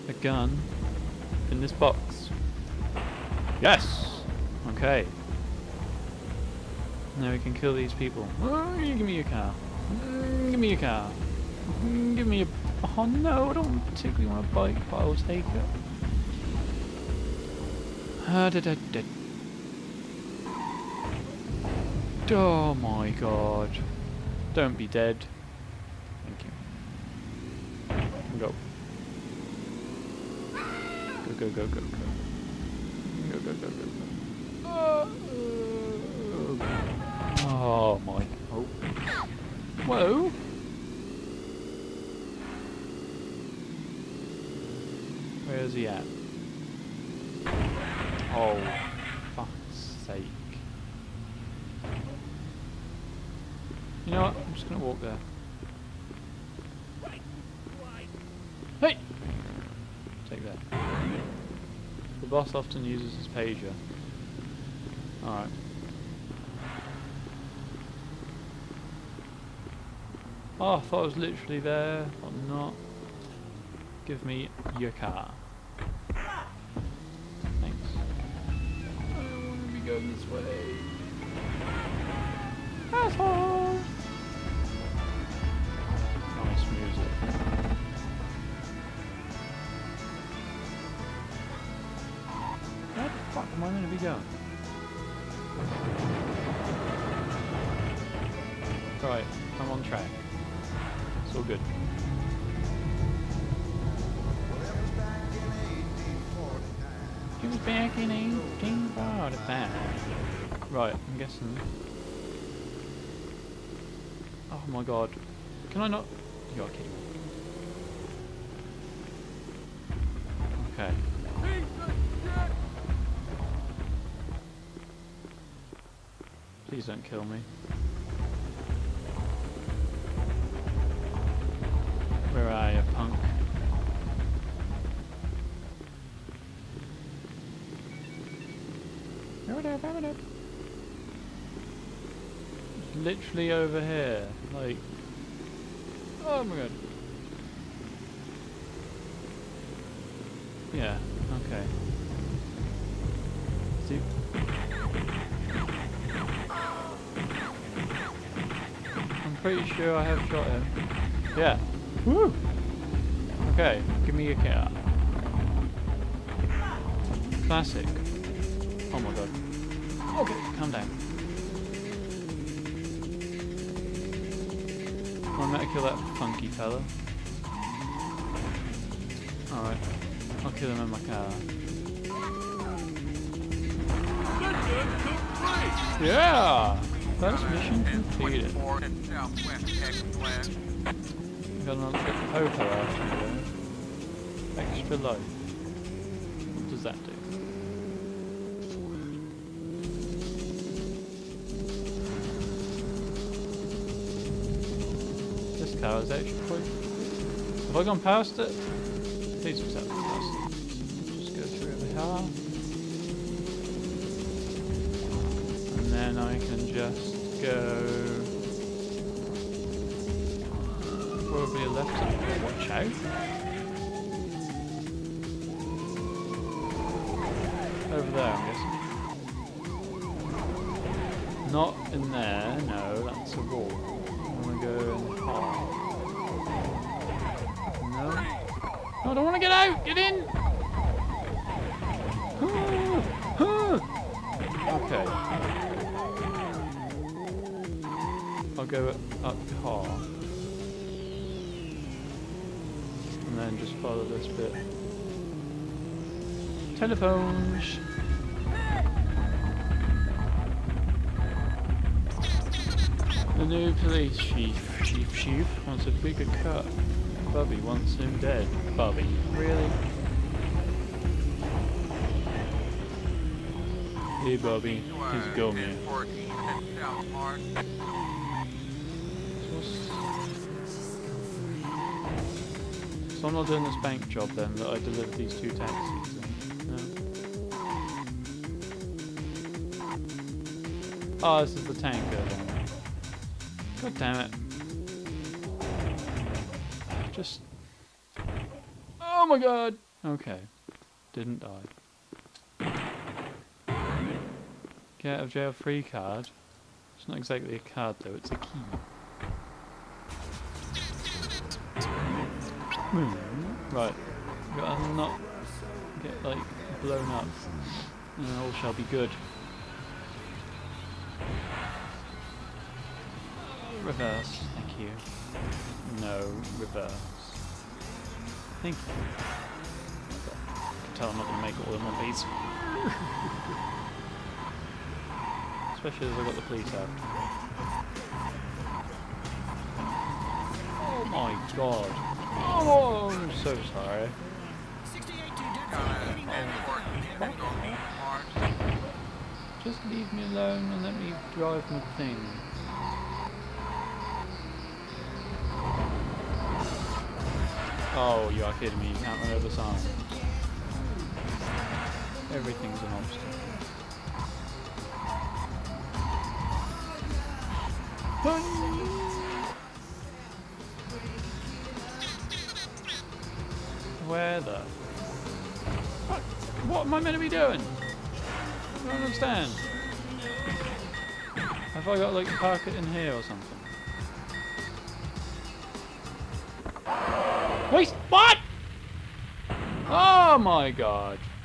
a gun in this box. Yes! Okay. Now we can kill these people. Oh, give me your car. Give me your car. Give me a... Oh no, I don't particularly want a bike, but I'll take it. Oh my god. Don't be dead. Thank you. Go. Go, go, go, go, go. Go, go, go, go, go. Oh my. Oh. Whoa. Where is he at? Oh, fuck's sake. You know what? I'm just gonna walk there. Hey! Take that. The boss often uses his pager. Alright. Oh, I thought I was literally there, but not. Give me your car. Thanks. I don't want to be going this way. Asshole! Nice music. Where the fuck am I going to be going? Right, I'm on track. It's all good. He was back in 1845. Right, I'm guessing. Oh my god. Can I not? You're kidding me. Okay. Please don't kill me. Where are you, punk? It's literally over here. Like, oh my god. Yeah, okay. See? I'm pretty sure I have shot him. Yeah. Woo! Okay, give me your car. Classic. Oh my god. Okay, calm down. I'm gonna kill that funky fella. Alright. I'll kill him in my car. Yeah! First mission completed. Got another poker after there. Extra life. What does that do? This car is actually quite... Have I gone past it? Please just have past it. Just go through over here. And then I can just go... Probably a left side. Watch out. Over there, I'm guessing. Not in there, no, that's a wall. I want to go in half. No. No, I don't want to get out! Get in! Okay. I'll go up half. And then just follow this bit. Telephones! The new police chief wants a bigger cut. Bubby wants him dead. Bubby, really? Hey Bubby, he's go man. So I'm not doing this bank job then, that I delivered these two taxis then? No? Oh, this is the tanker then. God damn it. Just... Oh my god! Okay. Didn't die. Get out of jail free card. It's not exactly a card though, it's a key. Right. Gotta not get like blown up. And all shall be good. Reverse, thank you. No, reverse. Thank you. I can tell I'm not going to make it all in one piece. Especially as I got the police out. Oh my god. Oh, I'm so sorry. Just leave me alone and let me drive my thing. Oh, you are kidding me, you can't run over signs. Everything's an obstacle. Where the... What am I meant to be doing? I don't understand. Have I got to like park it in here or something? Wait, what? Oh my god.